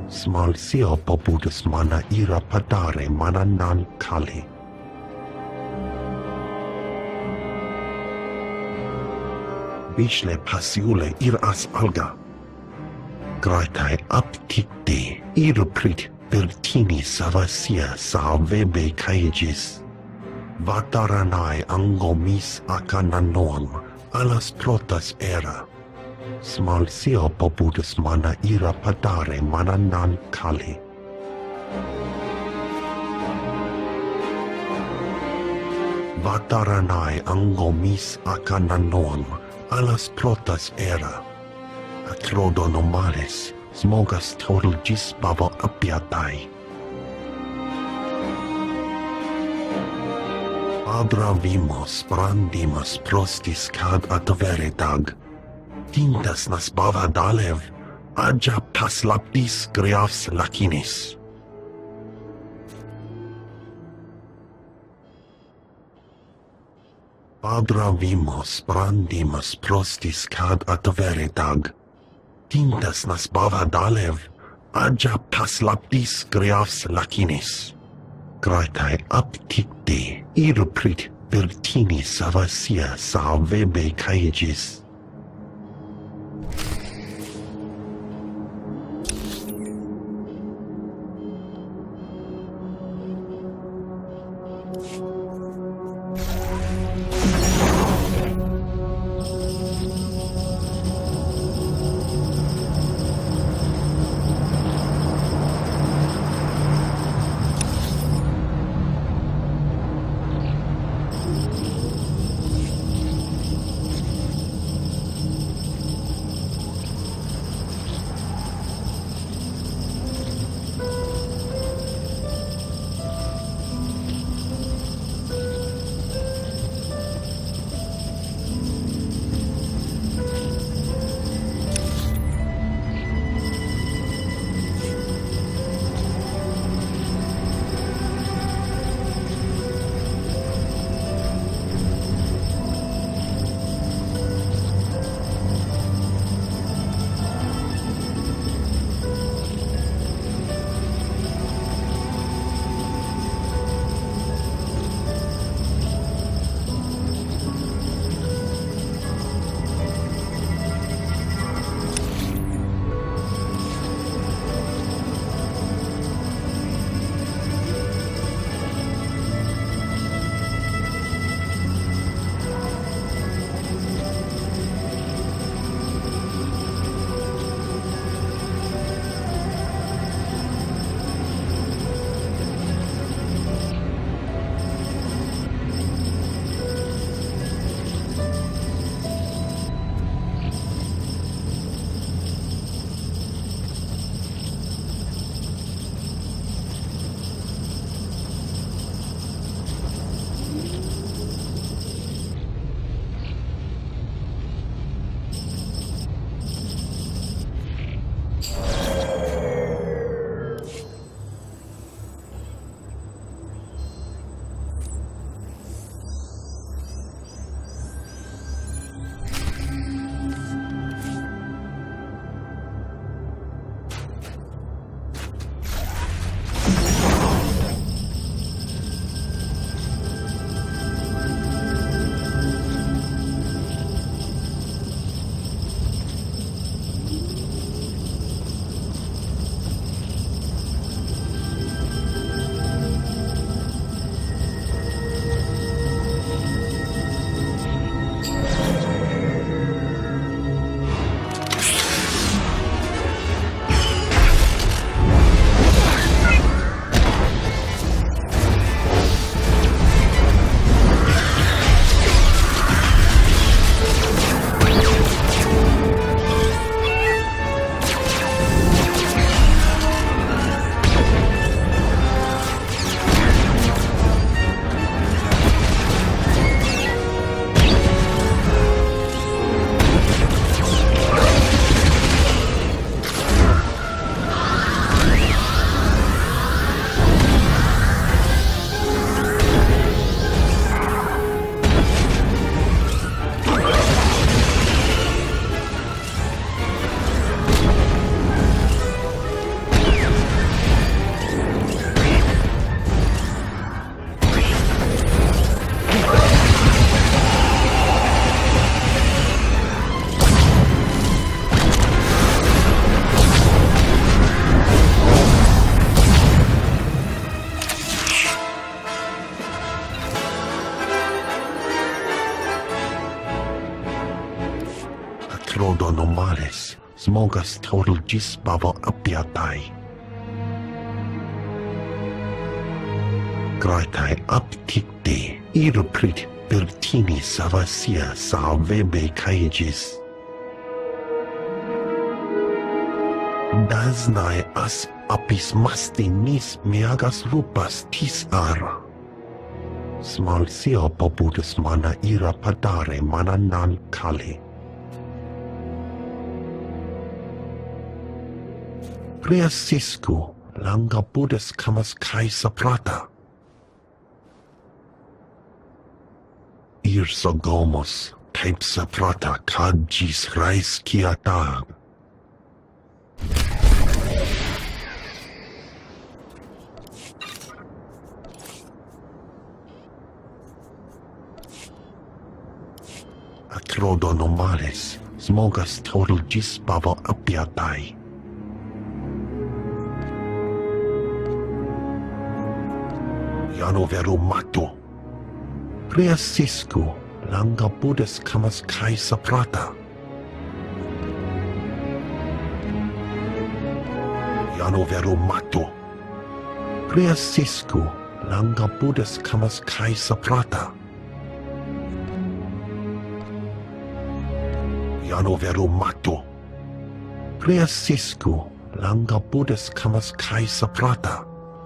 Smalsio populus mana ira padare mana nan kale. Bishle pasiule ir as alga. Graitai aptikte iruprit virtini savasia salvebe caegis. Vataranai angomis acananoam alas protas era. Smalsio populus mana ira padare mana nan kale. Vataranai angomis acananoam alas protas era. Atrodo nomales smogas total gis bavo apiatai. Abra vimos brandimas prostis cad adveretag. Tintas nas bava dalev, aja paslaptis greafs lacinis. Abra vimos brandimas prostis cad adveretag. Tintas nas bava dalev, aja paslaptis greafs lacinis. Graitai aptikte iruprit virtini savasia salvebe caegis. Acrodonomales, semoga SWTOR jis bavo apiatai. Gratai aptikte, iruprit bertini savasia salvebe kaigis. Daznai as apis mastinis meagas rupas tis ara. Smalsio poputus mana ira padare mana nan kali. Reasisku langa budas kamas kai saprata. Irsogomos type saprata kajis rais kiatag. Acrodonomales, semoga SWTOR jis bavo apiatai. Jano veru mato. Reasisku langa budas kamas kai saprata. Jano veru mato. Reasisku langa budas kamas kai saprata. Jano veru mato. Reasisku langa budas kamas kai saprata.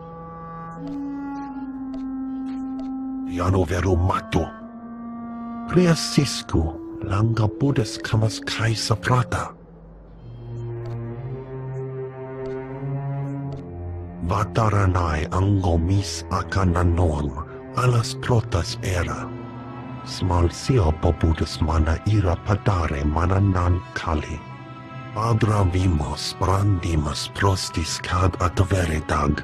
Jano veru mato. Reasisku langa budas kamas kai saprata. Vataranai angomis akananon alas protas era. Smalsio poputus mana ira padare mana nan kali. Padra vimos brandimas prostis cad adveredag.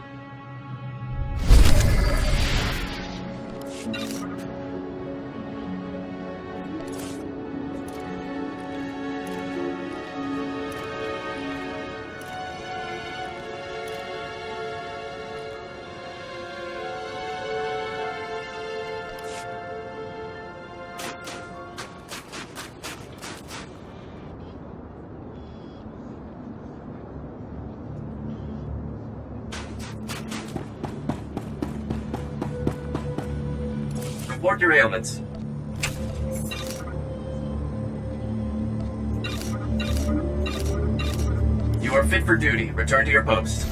Report your ailments. You are fit for duty. Return to your post.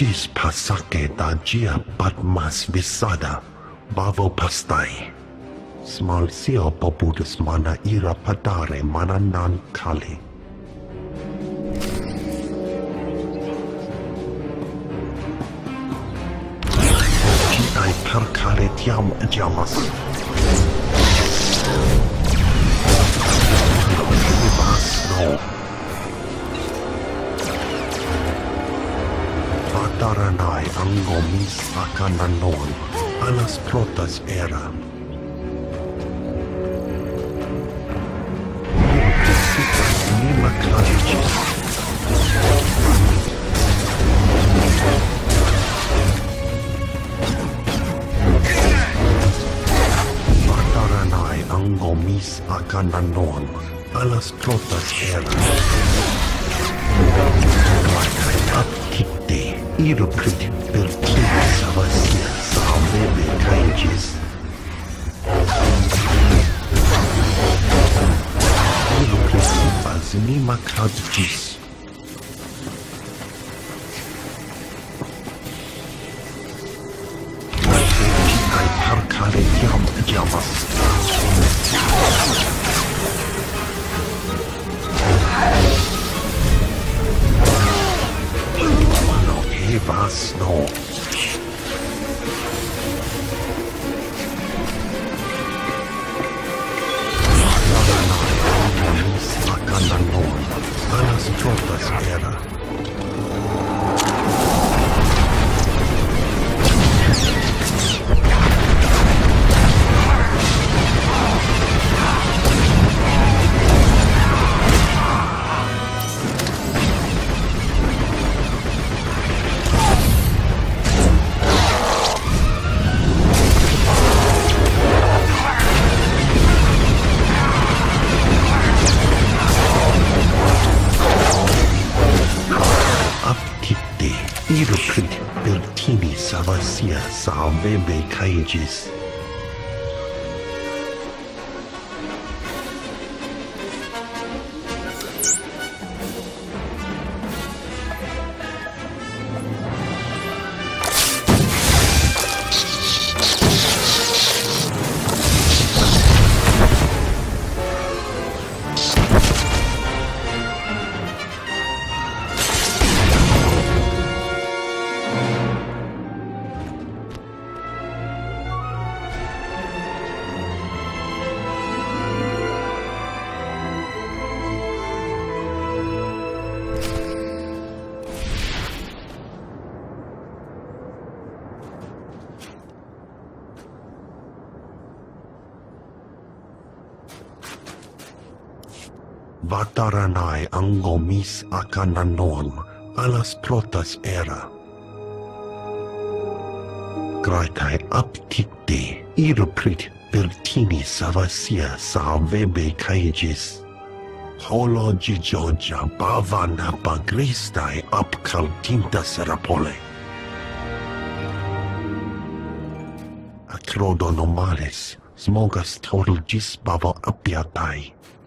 Gis pasake da gia patmas visada, bavo pastai. Small sio popudus mana ira padare mana nan kali. Jedi perkare tiam jamas. No. Vataranai angomis akananon, alas protas era. Nima kladicis. Vataranai angomis akananon, alas protas era. Aptikte, iruprit pertina savasia salvebe caigis. Iruprit nima cadgis. Ai parcare tiam jamas. Evas no. Akananon, alas tropas era. Iruprit pertini savasia salvebe caigis. Vataranai angomis akananon, alas protas era. Graitai aptikte, iruprit pertini savasia salvebe caigis. Holo gijoja bavana bagristai apcaltintas rapole. Acrodonomales, smogas total gis bavo apiatai.